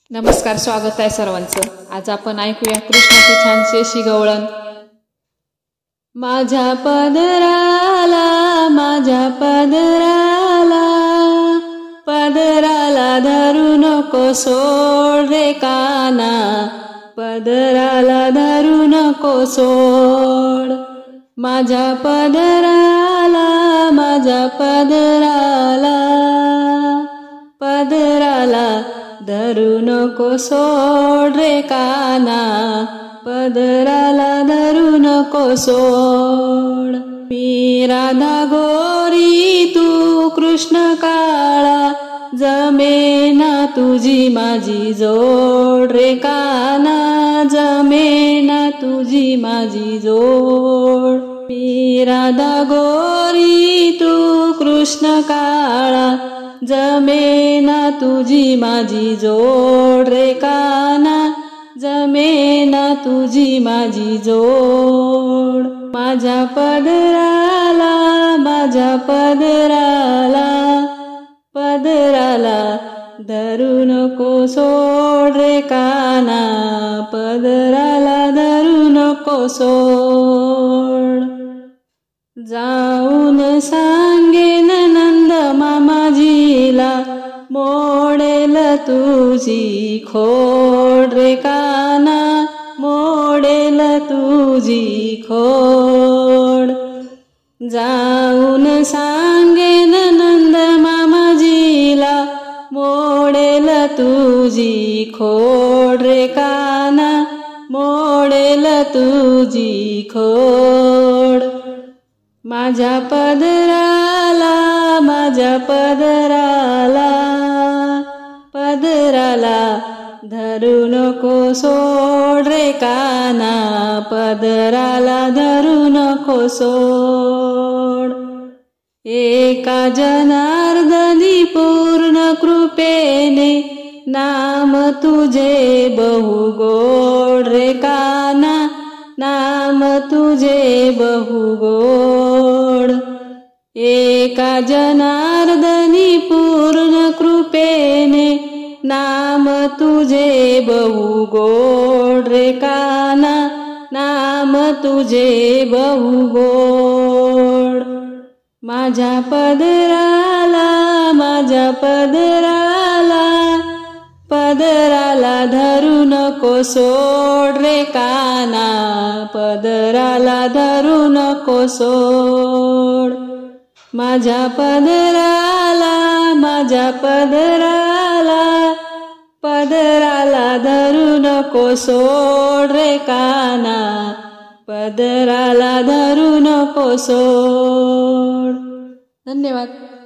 नमस्कार, स्वागत आहे सर्वांचं। आज आपण ऐकूया कृष्णाची छानशी अशी गवळण। माझ्या पदराला, माझ्या पदराला, पदराला धरू नको सोड रे काना, पदराला धरू नको सोड। माझ्या पदराला, माझ्या पदराला, पदराला धरू नको सोड रे काना, पदराला धरू नको सोड। मी राधा गोरी तू कृष्ण काळा, जमेना तुझी माझी जोड रे काना, जमेना तुझी माझी जोड। मी राधा गोरी तू कृष्ण काळा, जमेना तुझी माझी जोड रे काना, जमेना तुझी माझी जोड। माझ्या पदराला, माझ्या पदराला, पदराला धरू नको सोड रे काना, पदराला धरू नको सोड। जाऊन सांगेन नंद मामाजीला, मोडेल तुझी खोड रे काना, मोडेल तुझी खोड। जाऊन सांगेन नंद मामाजीला, मोडेल तुझी खोड रे काना, मोडेल तुझी खोड। माझ्या पदराला, माझ्या पदराला, पदराला धरू नको सोड रे काना, पदराला धरू नको सोड। एका जनार्दनी पूर्ण कृपेने, नाम तुझे बहु गोड रे काना, नाम तुझे बहु गोड। एका जनार्दनी पूर्ण कृपेने, नाम तुझे बहु गोड रे काना, नाम तुझे बहु गोड। माझ्या पदराला, माझ्या पदराला, पदराला धरू नको सोड रे काना, पदराला धरू नको सोड। माझ्या पदराला, माझ्या पदराला, पदराला धरू नको सोड रे काना, पदराला धरू नको सोड। धन्यवाद।